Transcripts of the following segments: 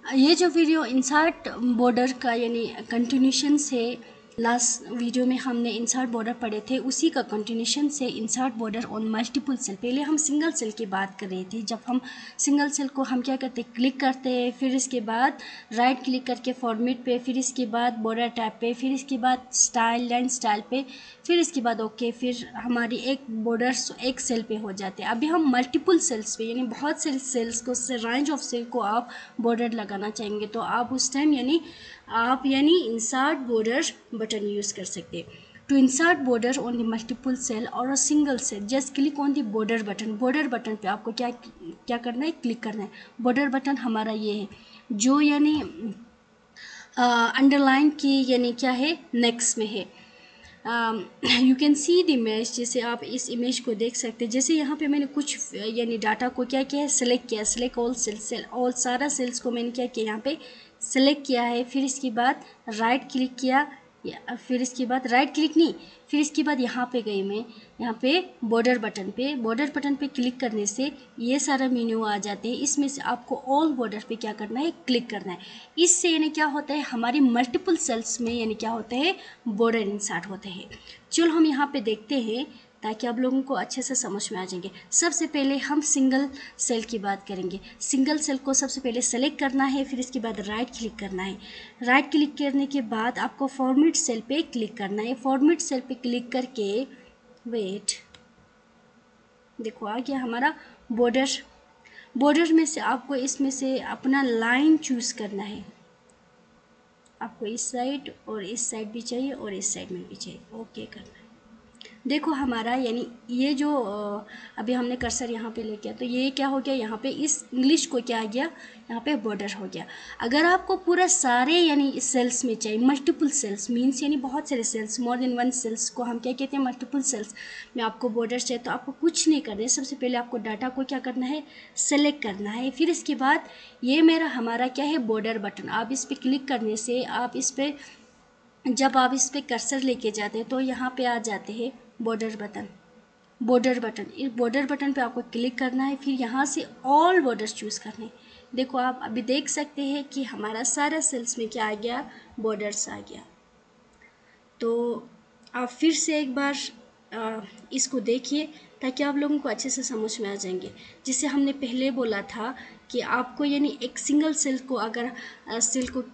ये जो video insert border का यानी कंटिन्यूशन से लास्ट वीडियो में हमने इंसर्ट बॉर्डर पढ़े थे, उसी का कंटिन्यूशन से insert border on multiple cell. पहले हम सिंगल सेल की बात कर रहे थे। जब हम सिंगल सेल को हम क्या करते हैं, क्लिक करते हैं, फिर इसके बाद राइट क्लिक करके फॉर्मेट पे, फिर इसके बाद बॉर्डर टैब पे, फिर इसके बाद स्टाइल लाइन स्टाइल पे, फिर इसके बाद ओके, फिर हमारी एक बॉर्डर्स एक सेल पे हो जाते हैं। अभी हम मल्टीपल सेल्स पे यानी बहुत सारे सेल्स को, रेंज ऑफ सेल को आप बॉर्डर लगाना चाहेंगे तो आप उस टाइम यानी इंसर्ट बॉर्डर बटन यूज़ कर सकते हैं। To insert border on the multiple cell और a single cell, just click on the border button. Border button पे आपको क्या करना है, क्लिक करना है। बॉर्डर बटन हमारा ये है जो यानी अंडरलाइन की यानी क्या है, नेक्स्ट में है। You can see the image, जैसे आप इस इमेज को देख सकते हैं। जैसे यहाँ पे मैंने कुछ यानी डाटा को क्या किया है, सेलेक्ट किया, सेलेक्ट ऑल सेल ऑल सारा सेल्स को मैंने क्या किया, यहाँ पे सेलेक्ट किया है। फिर इसके बाद राइट क्लिक किया, फिर इसके बाद राइट क्लिक नहीं, फिर इसके बाद यहाँ पे गई मैं, यहाँ पे बॉर्डर बटन पे क्लिक करने से ये सारा मेन्यू आ जाते हैं। इसमें से आपको ऑल बॉर्डर पे क्या करना है, क्लिक करना है। इससे यानी क्या होता है, हमारी मल्टीपल सेल्स में यानी क्या होता है, बॉर्डर इंसर्ट होते हैं। चलो हम यहाँ पे देखते हैं ताकि आप लोगों को अच्छे से समझ में आ जाएंगे। सबसे पहले हम सिंगल सेल की बात करेंगे। सिंगल सेल को सबसे पहले सेलेक्ट करना है, फिर इसके बाद राइट क्लिक करना है। राइट क्लिक करने के बाद आपको फॉर्मेट सेल पे क्लिक करना है। फॉर्मेट सेल पे क्लिक करके वेट, देखो आ गया हमारा बॉर्डर में से आपको इसमें से अपना लाइन चूज़ करना है। आपको इस साइड और इस साइड भी चाहिए और इस साइड में भी चाहिए, ओके करना है। देखो हमारा यानी ये जो अभी हमने कर्सर यहाँ पे लेके, तो ये क्या हो गया, यहाँ पे इस इंग्लिश को क्या आ गया, यहाँ पे बॉर्डर हो गया। अगर आपको पूरा सारे यानी सेल्स में चाहिए, मल्टीपल सेल्स मीन्स यानी बहुत सारे cells, more than one cells को हम क्या कहते हैं, मल्टीपल सेल्स में आपको बॉर्डर चाहिए, तो आपको कुछ नहीं करना है। सबसे पहले आपको डाटा को क्या करना है, सेलेक्ट करना है। फिर इसके बाद ये हमारा क्या है, बॉर्डर बटन। आप इस पर क्लिक करने से जब आप इस पर कर्सर लेके जाते हैं तो यहाँ पे आ जाते हैं बॉर्डर बटन। इस बॉर्डर बटन पे आपको क्लिक करना है, फिर यहाँ से ऑल बॉर्डर चूज़ करने हैं। देखो आप अभी देख सकते हैं कि हमारा सारा सेल्स में क्या आ गया, बॉर्डर्स आ गया। तो आप फिर से एक बार इसको देखिए ताकि आप लोगों को अच्छे से समझ में आ जाएंगे। जिसे हमने पहले बोला था कि आपको यानी एक सिंगल सेल को अगर सेल को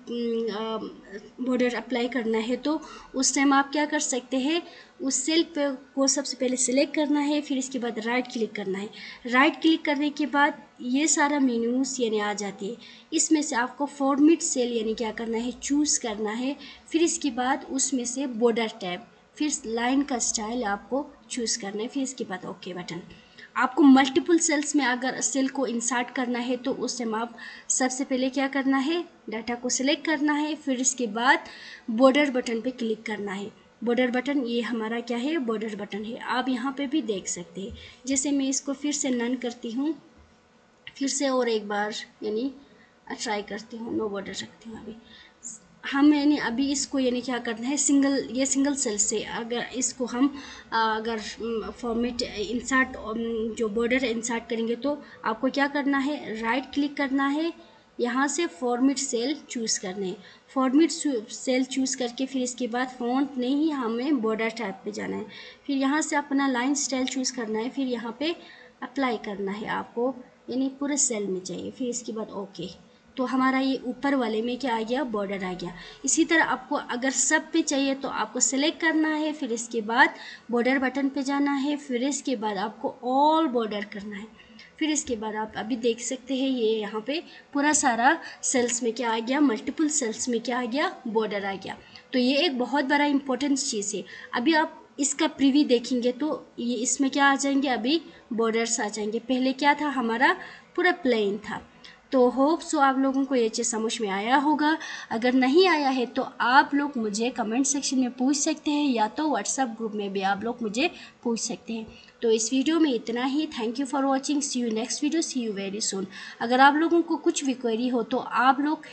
बॉर्डर अप्लाई करना है तो उस टाइम आप क्या कर सकते हैं, उस सेल पे को सबसे पहले सिलेक्ट करना है, फिर इसके बाद राइट क्लिक करना है। राइट क्लिक करने के बाद ये सारा मेन्यूज यानी आ जाती है। इसमें से आपको फॉर्मेट सेल यानी क्या करना है, चूज़ करना है। फिर इसके बाद उसमें से बॉर्डर टैब, फिर लाइन का स्टाइल आपको चूज़ करना है, फिर इसके बाद ओके बटन। आपको मल्टीपल सेल्स में अगर सेल को इंसर्ट करना है तो उस टाइम आप सबसे पहले क्या करना है, डाटा को सिलेक्ट करना है, फिर इसके बाद बॉर्डर बटन पे क्लिक करना है। बॉर्डर बटन ये हमारा क्या है, बॉर्डर बटन है। आप यहाँ पे भी देख सकते हैं। जैसे मैं इसको फिर से नन करती हूँ, फिर से और एक बार यानी ट्राई करती हूँ, नो बॉर्डर रखती हूँ। अभी हम यानी अभी इसको यानी क्या करना है, सिंगल सेल से अगर इसको हम अगर फॉर्मेट इंसर्ट जो बॉर्डर इंसर्ट करेंगे तो आपको क्या करना है, राइट क्लिक करना है, यहाँ से फॉर्मेट सेल चूज़ करने हैं। फॉर्मेट सेल चूज़ करके फिर इसके बाद फ़ॉन्ट नहीं, हमें बॉर्डर टैब पे जाना है। फिर यहाँ से अपना लाइन स्टाइल चूज़ करना है, फिर यहाँ पे अप्लाई करना है आपको, यानी पूरे सेल में चाहिए। फिर इसके बाद ओके, तो हमारा ये ऊपर वाले में क्या आ गया, बॉर्डर आ गया। इसी तरह आपको अगर सब पे चाहिए तो आपको सेलेक्ट करना है, फिर इसके बाद बॉर्डर बटन पे जाना है, फिर इसके बाद आपको ऑल बॉर्डर करना है। फिर इसके बाद आप अभी देख सकते हैं ये यहाँ पे पूरा सारा सेल्स में क्या आ गया, मल्टीपल सेल्स में क्या आ गया, बॉर्डर आ गया। तो ये एक बहुत बड़ा इंपॉर्टेंट चीज़ है। अभी आप इसका प्रीव्यू देखेंगे तो ये इसमें क्या आ जाएंगे, अभी बॉर्डर्स आ जाएंगे। पहले क्या था, हमारा पूरा प्लेन था। तो होप सो आप लोगों को ये चीज़ समझ में आया होगा। अगर नहीं आया है तो आप लोग मुझे कमेंट सेक्शन में पूछ सकते हैं, या तो व्हाट्सएप ग्रुप में भी आप लोग मुझे पूछ सकते हैं। तो इस वीडियो में इतना ही। Thank you for watching. See you next video, see you very soon. अगर आप लोगों को कुछ भी क्वेरी हो तो आप लोग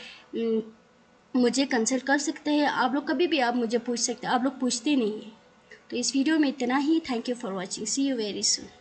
मुझे कंसल्ट कर सकते हैं। आप लोग कभी भी आप मुझे पूछ सकते हैं, आप लोग पूछते नहीं हैं। तो इस वीडियो में इतना ही। Thank you for watching. See you very soon.